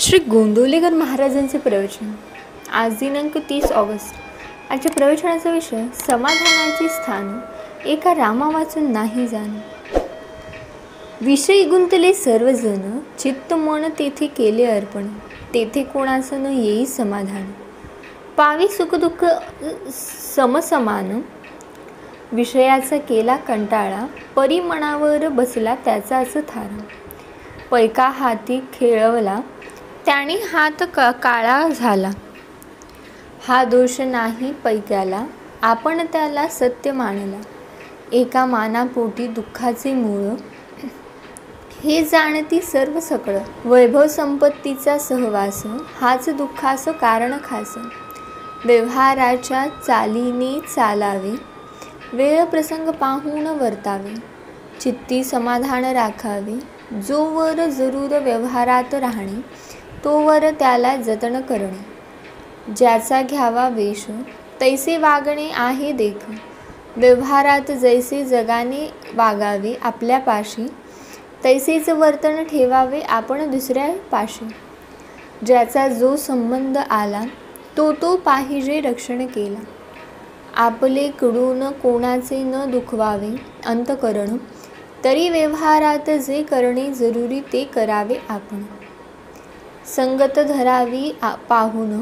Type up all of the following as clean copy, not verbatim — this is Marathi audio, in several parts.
श्री गोंदवलेकर महाराजांचे प्रवचन आज दिनांक 30 ऑगस्ट। आजच्या प्रवचनाचा विषय समाधानाचे स्थान एका रामा वाचून नाही जाणे। विषयी गुंतले सर्वजण, चित्त मन तेथे केले अर्पण, तेथे कोणाचं न येई समाधान। पावी सुख दुःख समसमान, विषयाचा केला कंटाळा, परी मनावर बसला त्याचाच थारा। पैका हाती खेळवला, त्याने हात काळा झाला। हा दोष नाही पैक्याला, आपण त्याला सत्य मानला। एका मानापोटी दुःखाचे मूळ, हे जाणती सर्व सकळ। वैभव संपत्तीचा सहवास, हाच दुःखास कारण खास। व्यवहाराच्या चालीने चालावे, वेळ प्रसंग पाहून वर्तावे। चित्ती समाधान राखावे, जोवर जरूर व्यवहारात राहणे, तोवर त्याला जतन करणे। ज्याचा घ्यावा वेश, तैसे वागणे आहे देख। व्यवहारात जैसे जगाने वागावे आपल्यापाशी, तैसेच वर्तन ठेवावे आपण दुसऱ्या पाशी। ज्याचा जो संबंध आला, तो पाहिजे रक्षण केला। आपले कडून कोणाचे न दुखवावे अंतकरण, तरी व्यवहारात जे करणे जरुरी ते करावे आपण। संगत धरावी पाहून,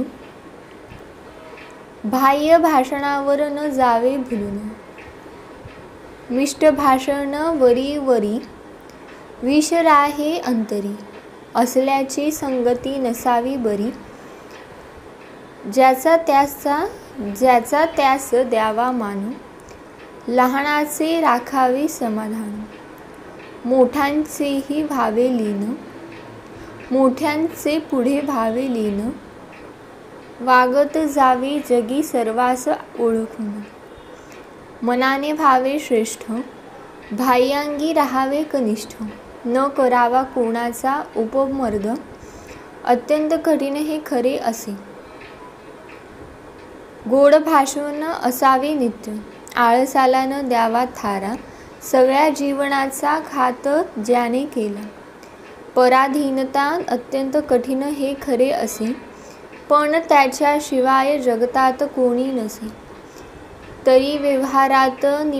बाह्य भाषणावर न जावे भुलून। मिष्ट भाषण वरी वरी, विष राहे अंतरी। असल्याची संगती नसावी बरी, ज्याचा त्यास द्यावा मान। लहानाचे राखावे समाधान, मोठ्यांचेही भावे लीन। मोठ्यांचे पुढे भावे लीन, वागत जावे जगी सर्वास ओळखून। मनाने भावे श्रेष्ठ, बाह्यांगी राहावे कनिष्ठ। न करावा कोणाचा उपमर्द, अत्यंत कठीण हे खरे असे। गोड भाषण असावे नित्य, आळसाला न द्यावा थारा। सगळ्या जीवनाचा घात ज्याने केला, पराधीनता अत्यंत कठीण हे खरे असे। पण त्याच्याशिवाय जगतात कोणी नसे, तरी व्यवहारात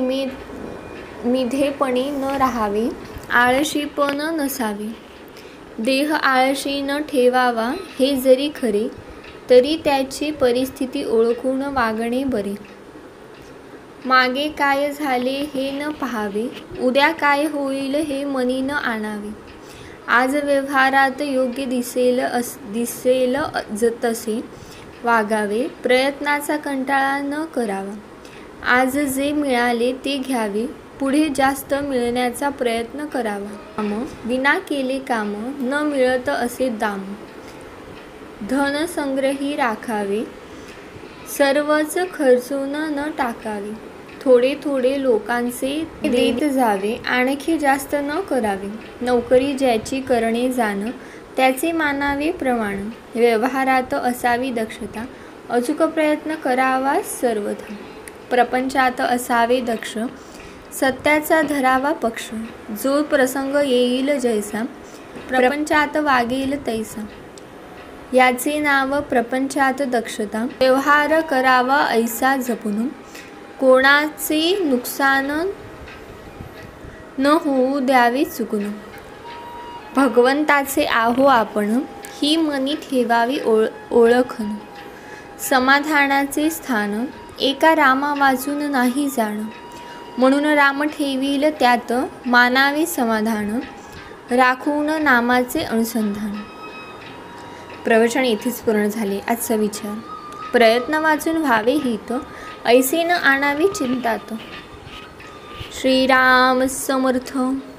मिधेपणे न राहावे, आळशीपण नसावे। देह आळशी न ठेवावा हे जरी खरे, तरी त्याची परिस्थिती ओळखून वागणे बरे। मागे काय झाले हे न पाहावे, उद्या काय होईल हे मनी न आणावे। आज व्यवहारात योग्य दिसेल तसे वागावे, प्रयत्नाचा कंटाळा न करावा। आज जे मिळाले ते घ्यावे, पुढे जास्त मिळण्याचा प्रयत्न करावा। काम विना केले काम, न मिळत असे दाम। धन संग्रही राखावे, सर्वच खर्चून न टाकावे। थोडे थोडे लोकांचे देत जावे, आणखी जास्त न करावे। नोकरी ज्याची करणे जाण, त्याचे मानावे प्रमाण। व्यवहारात असावी दक्षता, अचूक प्रयत्न करावा सर्वथा। प्रपंचात असावे दक्ष, सत्याचा धरावा पक्ष। जो प्रसंग येईल जैसा, प्रपंचात वागेल तैसा। याचे नाव प्रपंचात दक्षता। व्यवहार करावा ऐसा जपून, कोणाचे नुकसान न होऊ द्यावे चुकून। भगवंताचे आहो आपण, ही मनी ठेवावी ओळखन। समाधानाचे स्थान एका रामा वाचून नाही जाण, म्हणून राम ठेवील त्यात मानावे समाधान। राखून नामाचे अनुसंधान। प्रवचन येथेच पूर्ण झाले। आजचा विचार, प्रयत्न वाचून व्हावे हित, ऐसे न आणावे चिंतात। श्रीराम समर्थ।